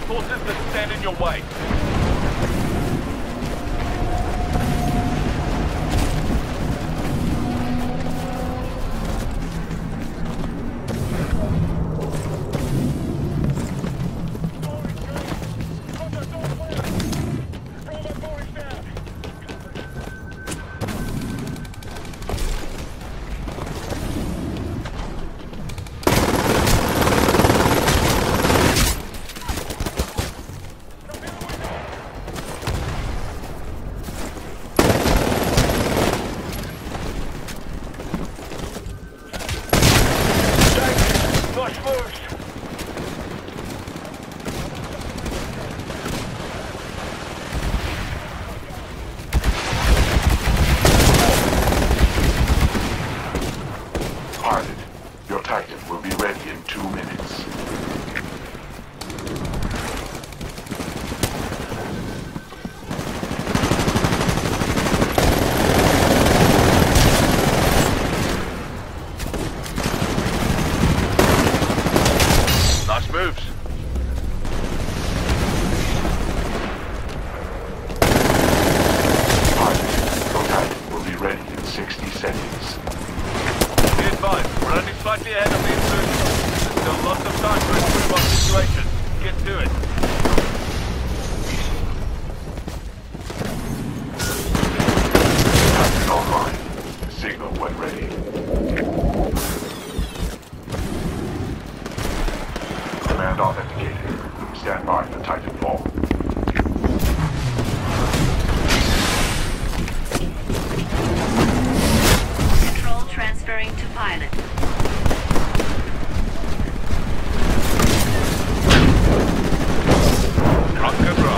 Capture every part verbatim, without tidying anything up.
forces that stand in your way. Command authenticated. Stand by for TitanFall. Control transferring to pilot. Rock control.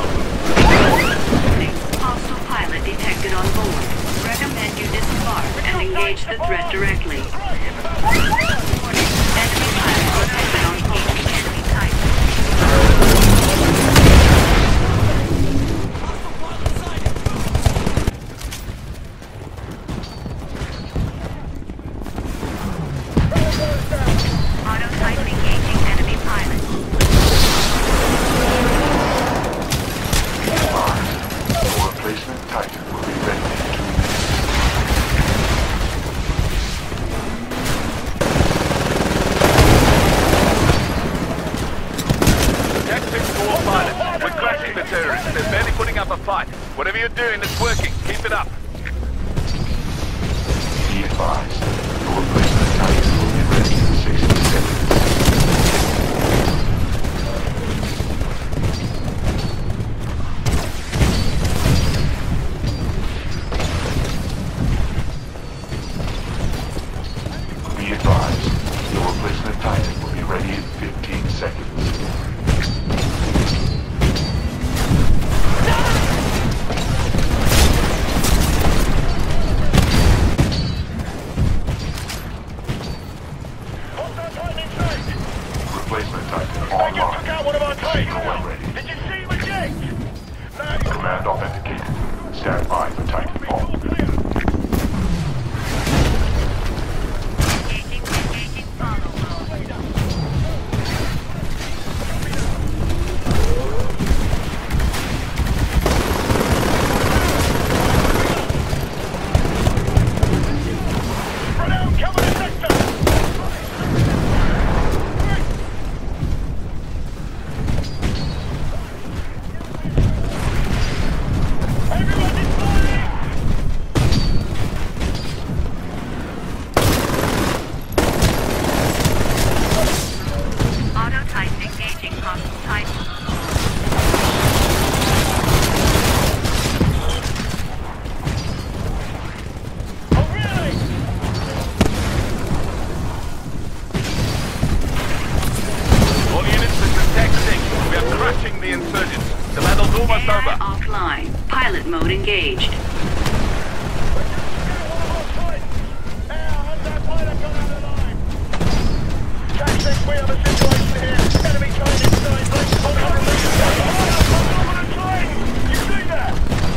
Hostile pilot detected on board. Recommend you disembark and engage the threat directly. Warning. Enemy pilot detected on board. Enemy Titan. Auto Titan engaging enemy pilot. The replacement Titan will be ready in two minutes. Tactics to all pilots. We're crashing the terrorists. They're barely putting up a fight. Whatever you're doing, it's working. Keep it up. Be advised, the replacement Titan will be ready in sixty seconds. Be advised, the replacement Titan will be ready in fifteen seconds. Replacement Titan online. Signal when ready. Did you see him eject? Command authenticated. Stand by for TitanFall. Engaging, engaging follow mode. Run out, cover the sector! Everyone is flying! Auto Titan engaging hostile Titan. Oh, really? All units, this is Tech six. We are crushing the insurgents. The battle's almost A I over. offline. Pilot mode engaged. We have a situation here. Enemy train inside. one hundred meters. Over the train! You see that?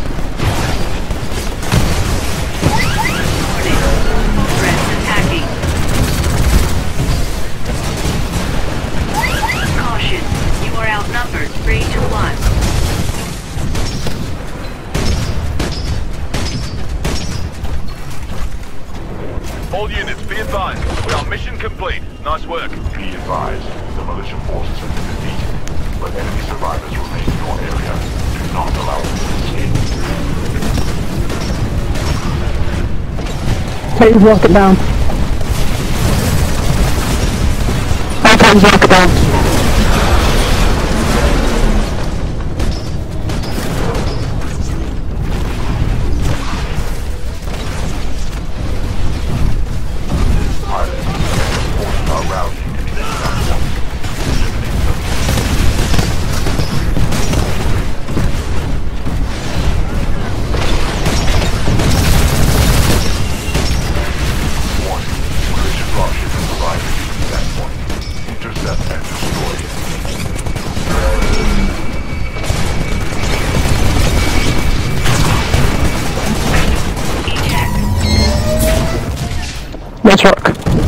Warning. Threats attacking. Caution. You are outnumbered. three All units, be advised. We are mission complete. Nice work. Be advised, the militia forces have been defeated, but enemy survivors remain in your area. Do not allow them to escape. Take the rocket down. I can't rocket down. Nice work.